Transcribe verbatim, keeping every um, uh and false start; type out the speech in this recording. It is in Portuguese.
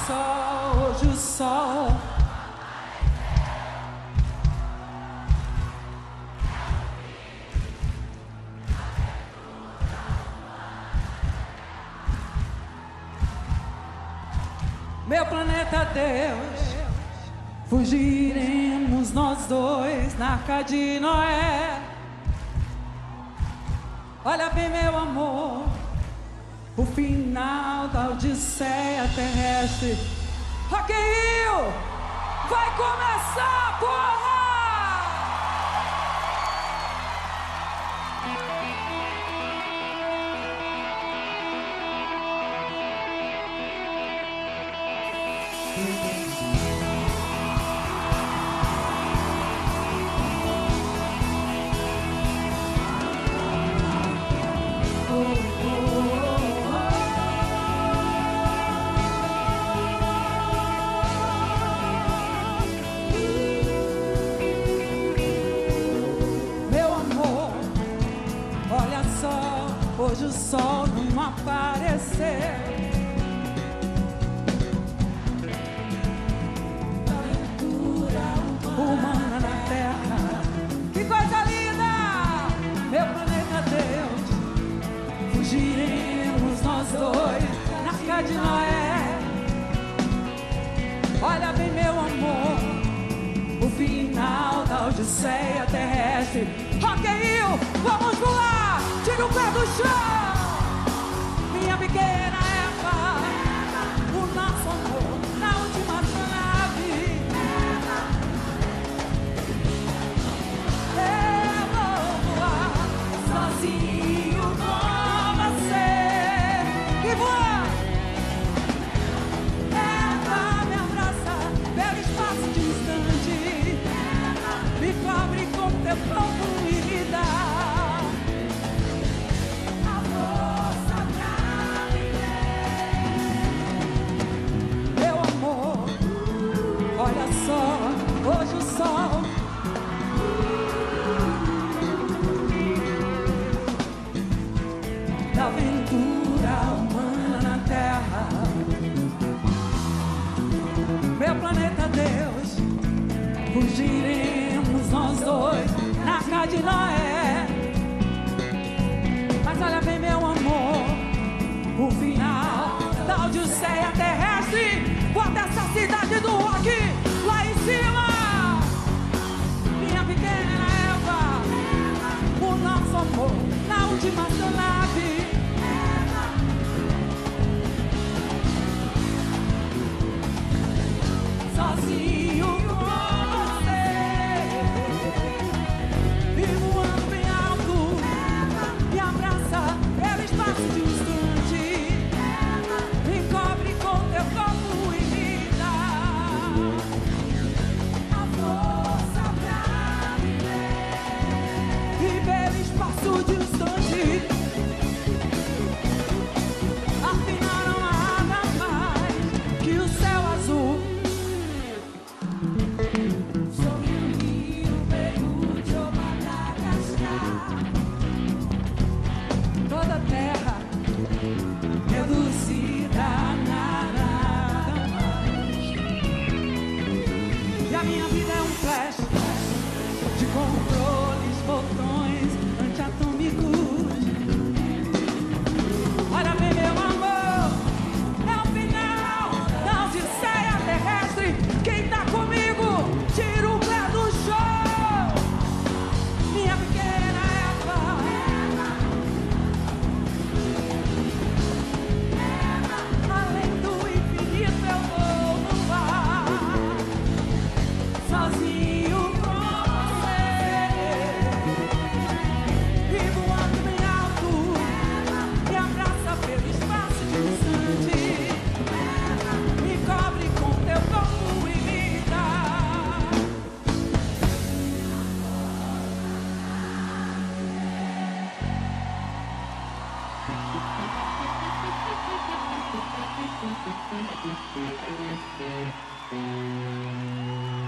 só, hoje o sol meu planeta Deus, fugiremos nós dois na Arca de Noé. Olha bem, meu amor, o final da Odisseia terrestre. Rock in Rio vai começar, porra! Hoje o sol não apareceu. Aventura humana na terra. Que coisa linda! Meu planeta Deus, fugiremos nós dois na Arca de Noé. Olha bem, meu amor, o final da Odisseia terrestre. Rock in Rio, vamos pular! Tira o pé do chão, minha pequena Eva, o nosso amor na última nave. Eu vou voar sozinho com você e voar. Eva, me abraça pelo espaço distante, me cobre com teu corpo e me dá hoje o sol da aventura humana na terra. Meu planeta Deus, fugiremos nós dois na Arca de Noé. Mas olha bem, meu amor, o final da Odisseia terrestre. Bota essa cidade do rock lá em cima, minha pequena Eva, o nosso amor na última nave. Sozinho com você e voando bem alto, me abraça pelo espaço distante, me cobre com teu corpo e me dá a força pra viver. E pelo espaço distante, afinal não há nada mais que o céu azul. Sobre o rio veio de Madagascar. Toda a terra reduzida a nada mais. E a minha vida é um flash de controles, botões antiatômicos. Olha bem, meu amor, é o final da Odisseia terrestre. Quem tá comigo, tira o pé do chão, minha pequena Eva. Além do infinito eu vou voar sozinho com você e voando bem alto, me abraça pelo espaço distante, me cobre com teu corpo e me dá Thank you.